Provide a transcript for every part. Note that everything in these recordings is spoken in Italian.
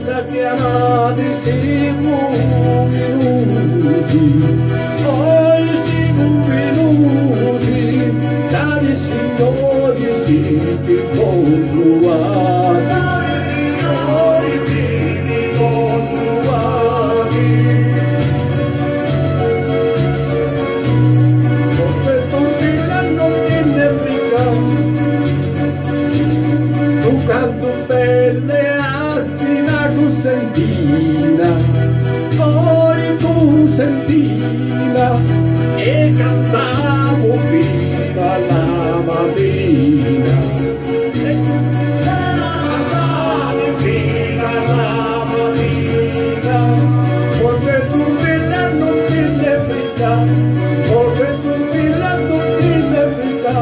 senza chiamati siamo venuti, poi siamo venuti, cari signori siete controvati, signori siete controvati. Forse tutti l'hanno in Africa, tu canto belle astina Cusentina, poi Cusentina, e cantavo fino alla mattina, cantavo fino alla mattina. Forse tutti l'hanno in Africa, forse tutti l'hanno in Africa.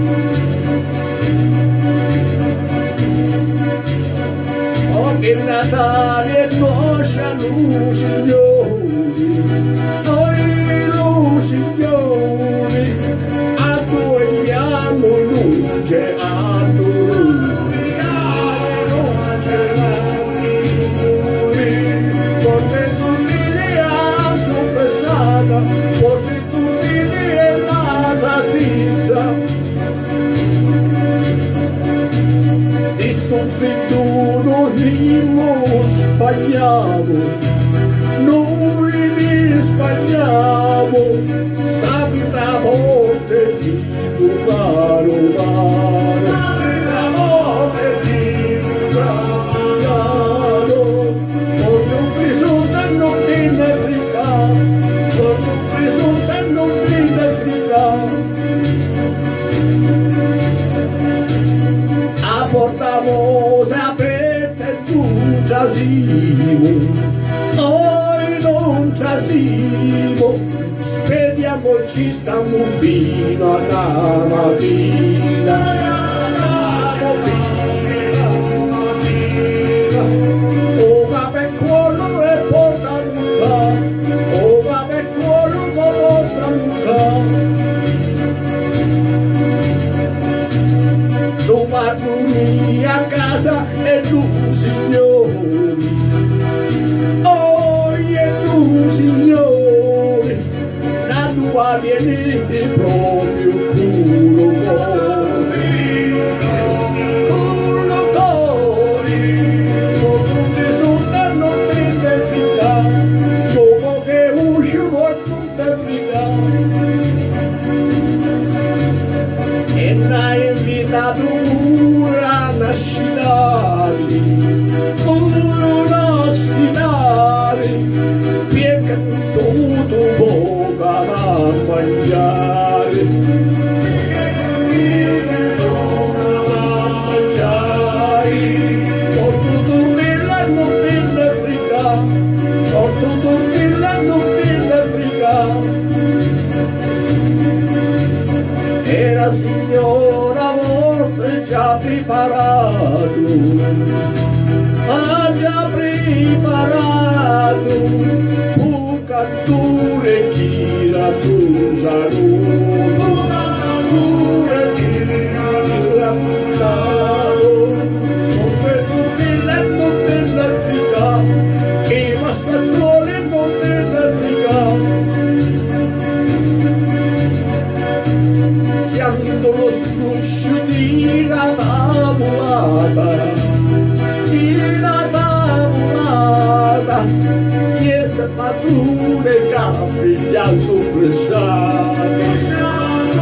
Che Natale nostra lu signori, noi lu signori, adoriamo luce, adoriamo luce, forse tutti le hanno passata, forse tutti le la salsiccia, di stuffitura sbagliamo, noi li sbagliamo, tanta volte di rubare, tanta volte di rubare, forse un risultato in Africa, forse un risultato in Africa, apportamos a trasimo, noi non trasimo, spediamoci stiamo fino alla mattina, oh vabbè quello e porta Luca, oh vabbè quello e porta Luca, tu parli a casa e tu signori, oh e tu signori, la tua viene proprio culo cori, non ti soltanto te figa, dopo che usci vuoi te figa, e l'hai invitato una nascitari, una nascitari, piega tutto poco a mangiare, porto tutti l'anno in Africa, porto tutti l'anno in Africa, e la signora vostra già preparato, ha già preparato un catture gira tu saluto, catture gira tu saluto, come tutti l'anno dell'Africa, che basta sole non dell'Africa, siamo lo struscio di la tavolata, chiesa mature capiglia soppressata,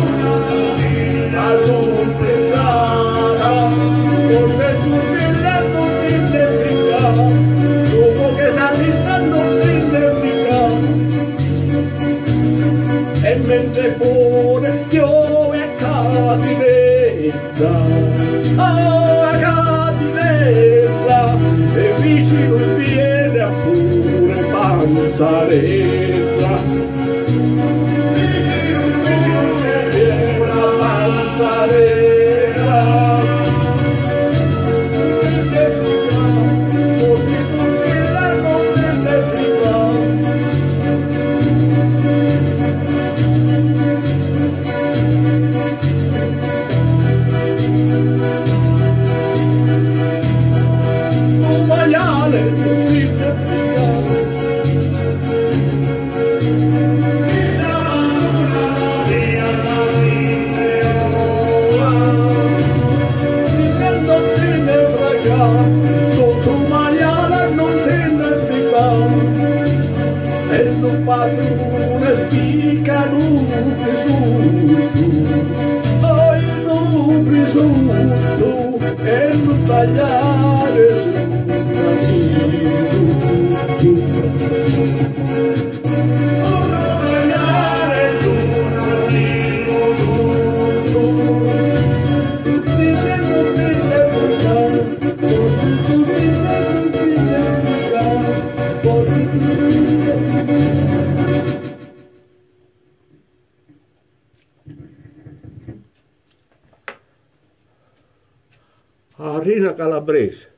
maiale non ti dimenticare. E non fate una spica nubi sotto, e non tagliare Rina Calabrese.